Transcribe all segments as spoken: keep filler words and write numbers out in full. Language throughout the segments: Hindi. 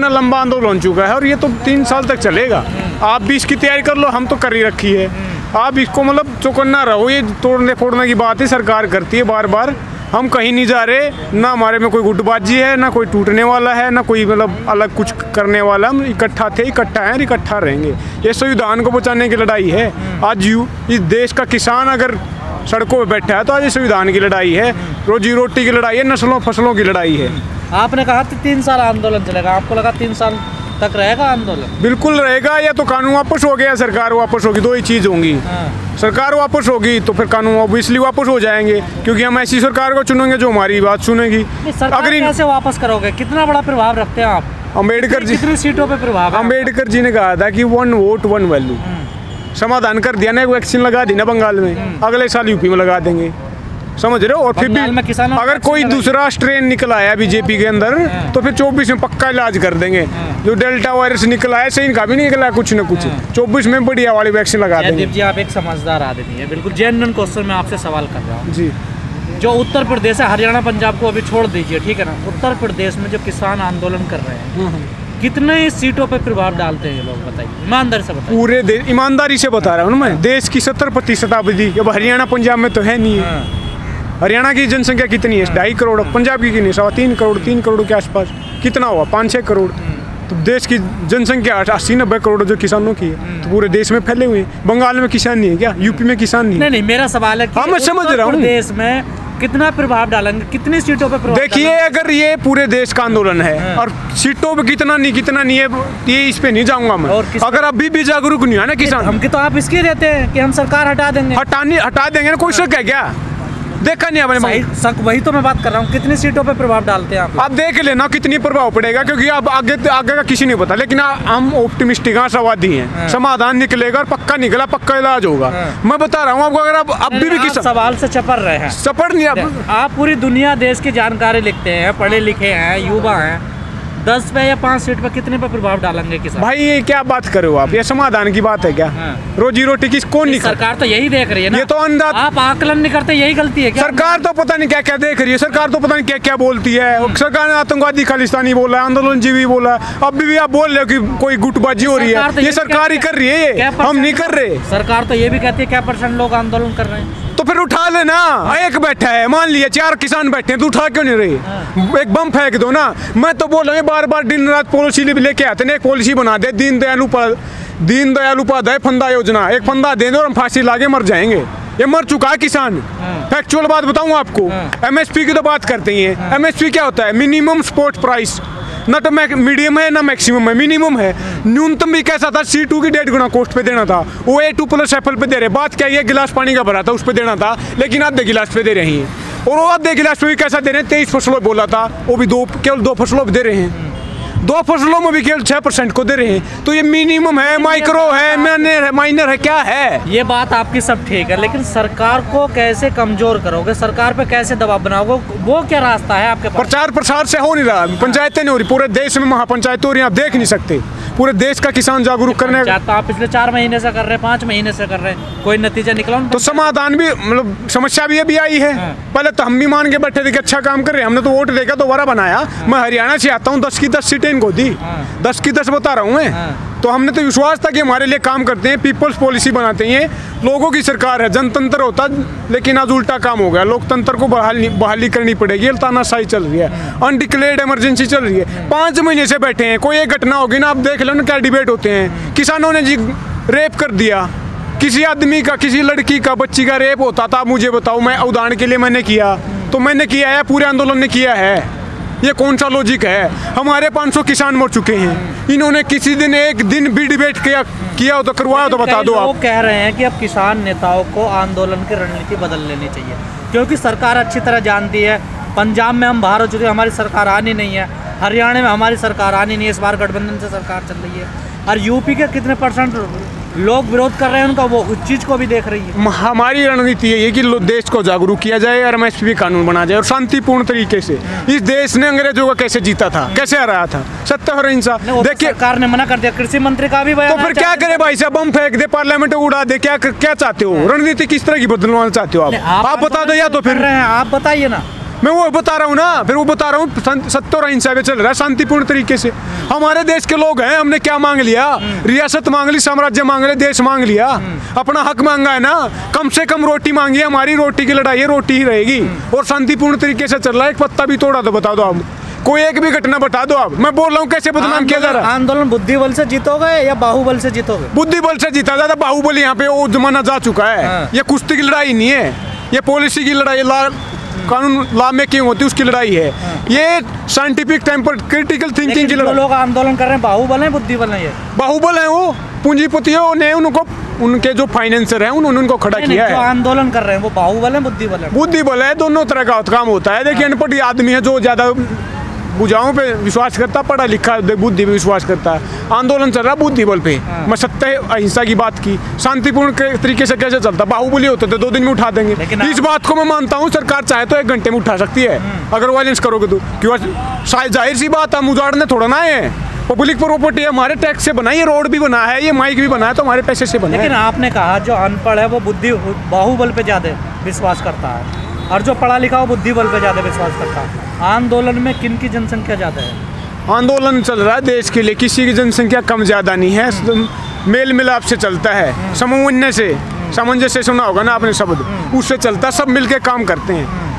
इतना लंबा आंदोलन हो चुका है और ये तो तीन साल तक चलेगा। आप भी इसकी तैयारी कर लो, हम तो कर ही रखी है। आप इसको मतलब चौकन्ना रहो, ये तोड़ने फोड़ने की बात ही सरकार करती है बार बार। हम कहीं नहीं जा रहे, ना हमारे में कोई गुटबाजी है, ना कोई टूटने वाला है, ना कोई मतलब अलग कुछ करने वाला। हम इकट्ठा थे, इकट्ठा हैं, इकट्ठा रहेंगे। ये संविधान को बचाने की लड़ाई है। आज यू इस देश का किसान अगर सड़कों पे बैठा है तो आज ये संविधान की लड़ाई है, रोजी रोटी की लड़ाई है, नस्लों फसलों की लड़ाई है। आपने कहा था तीन साल आंदोलन चलेगा, आपको लगा तीन साल तक रहेगा आंदोलन? बिल्कुल रहेगा, या तो कानून वापस हो गया, सरकार वापस होगी, दो ही चीज़ होंगी। हाँ। सरकार वापस होगी तो फिर कानून ऑब्वियसली वापस हो जाएंगे, क्योंकि हम ऐसी सरकार को चुनेंगे जो हमारी बात सुनेगी। अगर कैसे वापस करोगे, कितना बड़ा प्रभाव रखते हैं आप? अम्बेडकर जी कितनी सीटों पे प्रभाव है? अम्बेडकर जी ने कहा था कि वन वोट वन वैल्यू। समाधान कर दिया ना, वैक्सीन लगा दी ना बंगाल में, अगले साल यूपी में लगा देंगे, समझ रहे हो। और फिर भी अगर कोई दूसरा स्ट्रेन निकल आया बीजेपी के अंदर तो फिर चौबीस में पक्का इलाज कर देंगे। जो डेल्टा वायरस निकला है, सही इनका भी नहीं निकला है कुछ न कुछ, चौबीस में बढ़िया वाली वैक्सीन लगा देंगे। जी, आप एक समझदार आदमी है, बिल्कुल जेन्युइन क्वेश्चन मैं आपसे सवाल कर रहा हूँ जी। जो उत्तर प्रदेश है, हरियाणा पंजाब को अभी छोड़ दीजिए, ठीक है ना, उत्तर प्रदेश में जो किसान आंदोलन कर रहे हैं, कितने सीटों पे प्रभाव डालते हैं ये लोग, बताइए ईमानदारी से बताइए। पूरे देश, ईमानदारी से बता रहा हूँ मैं, देश की सत्तर प्रतिशत आबादी अब हरियाणा पंजाब में तो है नहीं है। हरियाणा की जनसंख्या कितनी है? ढाई करोड़। पंजाब की कितनी? सवा तीन करोड़, तीन करोड़ के आसपास। कितना हुआ? पाँच छः करोड़। तो देश की जनसंख्या अस्सी नब्बे करोड़ जो किसानों की है, तो पूरे देश में फैले हुए हैं। बंगाल में किसान नहीं है क्या? यूपी में किसान नहीं है? नहीं नहीं, मेरा सवाल है कि हाँ, मैं समझ रहा हूँ। देश में कितना प्रभाव डालेंगे, कितनी सीटों पे प्रभाव? देखिए, अगर ये पूरे देश का आंदोलन है और सीटों पे कितना नहीं कितना नहीं है, ये इस पे नहीं जाऊंगा मैं। अगर अभी भी जागरूक नहीं है ना किसान, हम की तो आप इसके रहते हैं कि हम सरकार हटा देंगे। हटाने हटा देंगे ना, कोई शक है क्या? देखा नहीं आपने? सक वही तो मैं बात कर रहा हूँ, कितनी सीटों पे प्रभाव डालते हैं आप? आप देख लेना कितनी प्रभाव पड़ेगा, क्योंकि अब आगे आगे का किसी नहीं पता, लेकिन हम ऑप्टिमिस्टिक आशावादी हैं। समाधान निकलेगा और पक्का निकला, पक्का इलाज होगा। मैं बता रहा हूँ आपको। अगर आप अब भी किसी सवाल से चपर रहे हैं, चपर नहीं, आप, आप पूरी दुनिया देश की जानकारी लिखते हैं, पढ़े लिखे हैं, युवा हैं, दस पे या पाँच सीट पे कितने पे प्रभाव डालेंगे किसान? भाई ये क्या बात कर रहे हो आप? ये समाधान की बात है क्या? हाँ। रोजी रोटी किस कौन नहीं? सरकार तो यही देख रही है ना। ये तो अंदाज, आप आकलन नहीं करते, यही गलती है क्या? सरकार तो पता नहीं क्या क्या देख रही है। सरकार तो पता नहीं क्या क्या बोलती है। सरकार ने आतंकवादी खालिस्तानी बोला है, आंदोलन जीवी बोला है। अब भी आप बोल रहे हो कि कोई गुटबाजी हो रही है। ये सरकार ही कर रही है, ये हम नहीं कर रहे। सरकार तो ये भी कहती है क्या परसेंट लोग आंदोलन कर रहे हैं, तो फिर उठा लेना। एक बैठा है, मान लिया चार किसान बैठे हैं, तो उठा क्यों नहीं रहे? एक बम फेंक दो ना। मैं तो बोल रहा हूँ बार बार दिन रात पॉलिसी लेके आते हैं, एक पॉलिसी बना दे, दीन दयाल उपाध्याय दीन दयाल उपाध्याय फंदा योजना, एक फंदा दे दो और हम फांसी लाके मर जाएंगे। ये मर चुका है किसान। फैक्चुअल बात बताऊं आपको, एमएसपी की तो बात करते ही हैं। एमएसपी क्या होता है? Minimum support price. ना तो मीडियम है ना मैक्सिमम है, मिनिमम है। न्यूनतम भी कैसा था? सी टू की डेढ़ गुना कॉस्ट पे देना था, वो ए टू प्लस एफएल पे दे रहे। बात क्या है? गिलास पानी का भरा था उस पे देना था, लेकिन आधे गिलास पे दे रहे हैं। और वो आधे गिलास पे भी कैसा दे रहे हैं? तेईस फसलों बोला था, वो भी दो, केवल दो फसलों पे दे रहे हैं। दो फसलों में भी केवल छह परसेंट को दे रहे हैं। तो ये मिनिमम है, माइक्रो है, माइनर है, माइनर है, क्या है? ये बात आपकी सब ठीक है, लेकिन सरकार को कैसे कमजोर करोगे? सरकार पे कैसे दबाव बनाओगे? वो क्या रास्ता है आपके पास? प्रचार प्रसार से हो नहीं रहा, पंचायतें नहीं हो रही। पूरे देश में महापंचायतें हो रही हैं, आप देख नहीं सकते। पूरे देश का किसान जागरूक करने का तो आप पिछले चार महीने से कर रहे हैं, पाँच महीने से कर रहे हैं, कोई नतीजा निकला? तो समाधान भी, मतलब समस्या भी अभी आई है। पहले तो हम भी मान के बैठे थे कि अच्छा काम कर रहे हैं, हमने तो वोट देकर दोबारा बनाया। मैं हरियाणा से आता हूँ, दस की दस सीटें इनको दी, दस की दस बता रहा हूँ मैं। तो हमने तो विश्वास था कि हमारे लिए काम करते हैं, पीपल्स पॉलिसी बनाते हैं, लोगों की सरकार है, जनतंत्र होता। लेकिन आज उल्टा काम हो गया, लोकतंत्र को बहाली बहाली करनी पड़ेगी। तानाशाही चल रही है, अनडिक्लेयर्ड इमरजेंसी चल रही है। पाँच महीने से बैठे हैं, कोई एक घटना होगी ना, आप देख लो ना क्या डिबेट होते हैं। किसानों ने जी रेप कर दिया, किसी आदमी का, किसी लड़की का, बच्ची का रेप होता था, मुझे बताओ। मैं उदाहरण के लिए मैंने किया, तो मैंने किया है, पूरे आंदोलन ने किया है। ये कौन सा लॉजिक है? हमारे पाँच सौ किसान मर चुके हैं, इन्होंने किसी दिन एक दिन भी डिबेट किया किया हो तो करवाया तो बता दो आप। वो कह रहे हैं कि अब किसान नेताओं को आंदोलन की रणनीति बदल लेनी चाहिए, क्योंकि सरकार अच्छी तरह जानती है। पंजाब में हम बाहर हो चुके हैं, हमारी सरकार आनी नहीं है। हरियाणा में हमारी सरकार आनी नहीं है, इस बार गठबंधन से सरकार चल रही है। और यूपी के कितने परसेंट लोग विरोध कर रहे हैं उनका, वो उस चीज को भी देख रही है। हमारी रणनीति है कि देश को जागरूक किया जाए और एमएसपी कानून बना जाए और शांतिपूर्ण तरीके से। इस देश ने अंग्रेजों का कैसे जीता था, कैसे हराया था? सत्य और अहिंसा। देखिए, सरकार ने मना कर दिया, कृषि मंत्री का भी बयान। तो फिर क्या करे भाई साहब? बम फेंक दे, पार्लियामेंट उड़ा दे, क्या क्या चाहते हो? रणनीति किस तरह की बदलवाना चाहते हो आप? आप बता दो, या तो फिर आप बताइए ना। मैं वो बता रहा हूँ ना, फिर वो बता रहा हूँ सत्य और अहिंसा पे चल रहा है शांतिपूर्ण तरीके से। हमारे देश के लोग हैं, हमने क्या मांग लिया? रियासत मांग ली, साम्राज्य मांग लिया, देश मांग लिया, अपना हक मांगा है ना। कम से कम रोटी मांगी, हमारी रोटी की लड़ाई है, रोटी ही रहेगी। और शांतिपूर्ण तरीके से चल रहा है। एक पत्ता भी तोड़ा तो बता दो आप, कोई एक भी घटना बता दो आप। मैं बोल रहा हूँ कैसे बदनाम किया जा रहा है। आंदोलन बुद्धि बल से जीतोगे या बाहुबल से जीतोगे? बुद्धि बल से जीता जाता, बाहुबल यहाँ पे वो जमाना जा चुका है। ये कुश्ती की लड़ाई नहीं है, ये पॉलिसी की लड़ाई, ला कानून लॉ मेकिंग होती है उसकी लड़ाई है। ये साइंटिफिक टेम्पर क्रिटिकल थिंकिंग की लड़ाई। लोग आंदोलन कर रहे हैं, बाहुबल है बुद्धि बल है? ये बाहुबल है, वो पूंजीपतियों ने उनको, उनके जो फाइनेंसर हैं उन्होंने उनको खड़ा किया है। जो आंदोलन कर रहे हैं वो बाहुबल है बुद्धि बल है? बुद्धि बल है, दोनों तरह का काम होता है। देखिए अनपढ़ आदमी है जो ज्यादा बुझाओं पे विश्वास करता, पढ़ा लिखा बुद्धि पे विश्वास करता है। आंदोलन चल रहा बुद्धि बल पे। मैं सत्य अहिंसा की बात की, शांतिपूर्ण तरीके से कैसे चलता? बाहुबली होते थे दो दिन में उठा देंगे। इस बात को मैं मानता हूँ, सरकार चाहे तो एक घंटे में उठा सकती है अगर वायलेंस करोगे तो। क्यों? जाहिर सी बात, हम उजाड़ने थोड़ा ना है, पब्लिक प्रॉपर्टी है, हमारे टैक्स से बना है, ये रोड भी बना है, ये माइक भी बना है, तो हमारे पैसे से बना है। लेकिन आपने कहा जो अनपढ़ है वो बुद्धि बाहुबल पे ज्यादा विश्वास करता है और जो पढ़ा लिखा वो बुद्धि बल पे ज्यादा विश्वास करता है। आंदोलन में किन की जनसंख्या ज्यादा है? आंदोलन चल रहा है देश के लिए, किसी की जनसंख्या कम ज्यादा नहीं है, मेल मिलाप से चलता है, समन्वय से, सामंजस्य सुना होगा ना आपने शब्द, उससे चलता, सब मिलके काम करते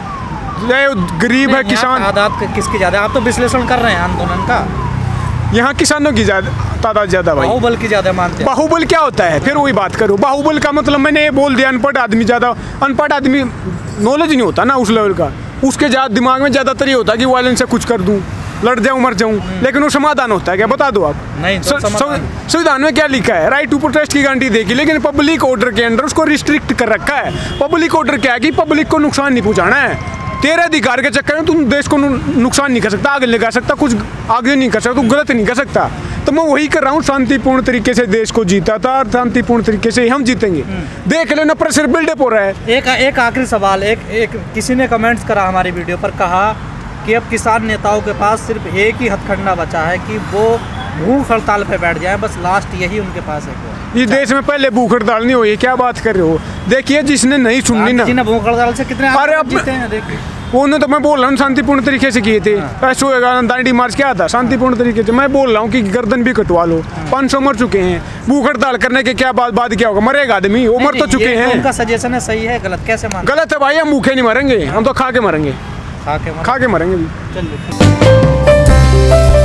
हैं। गरीब है, किसान, तादाद किसकी ज्यादा? आप तो विश्लेषण कर रहे हैं आंदोलन का। यहाँ किसानों की ज्यादा तादाद ज्यादा भाई, बाहुबल की ज्यादा मानते हैं। बाहुबल क्या होता है? फिर वही बात करो, बाहुबल का मतलब मैंने ये बोल दिया, अनपढ़ आदमी ज्यादा, अनपढ़ आदमी नॉलेज नहीं होता ना उस लेवल का, उसके ज्यादा दिमाग में ज्यादातर ये होता है कि वायलेंस से कुछ कर दूं, लड़ जाऊं, मर जाऊं। लेकिन वो समाधान होता है क्या? बता दो आप। नहीं, तो संविधान में क्या लिखा है? राइट टू प्रोटेस्ट की गारंटी देगी, लेकिन पब्लिक ऑर्डर के अंदर उसको रिस्ट्रिक्ट कर रखा है। पब्लिक ऑर्डर क्या है कि पब्लिक को नुकसान नहीं पहुंचाना है। तेरे अधिकार के चक्कर में तुम देश को नुकसान नहीं कर सकता, आगे नहीं कर सकता, कुछ आगे नहीं कर सकता, गलत नहीं कर सकता। तो मैं वही कर रहा हूँ, शांतिपूर्ण तरीके से देश को जीता था और शांतिपूर्ण तरीके से हम जीतेंगे। देख लेना, प्रेशर बिल्डअप हो रहा है। एक एक आखिरी सवाल, एक एक किसी ने कमेंट्स करा हमारी वीडियो पर, कहा कि अब किसान नेताओं के पास सिर्फ एक ही हथकंडा बचा है कि वो भूख हड़ताल पे बैठ जाए, बस लास्ट यही उनके पास है। इस देश में पहले भूख हड़ताल नहीं हुई, क्या बात कर रहे हो? देखिए जिसने नहीं सुननी ना, भूख हड़ताल से कितने अरे अब जीते हैं, देखिए उन्होंने तो मैं बोल रहा हूँ शांतिपूर्ण तरीके से किए थे। ऐसे होगा दांडी मार्च क्या था? शांतिपूर्ण तरीके से। मैं बोल रहा हूँ कि गर्दन भी कटवा लो, पाँच सौ मर चुके हैं। भूख हड़ताल करने के क्या बाद बाद क्या होगा? मरेगा आदमी, वो मर तो चुके हैं। उनका सजेशन है, सही है गलत कैसे मान? गलत है भाई, हम भूखे नहीं मरेंगे, हम तो खा के मरेंगे, खा के खा के मरेंगे भी। चलिए।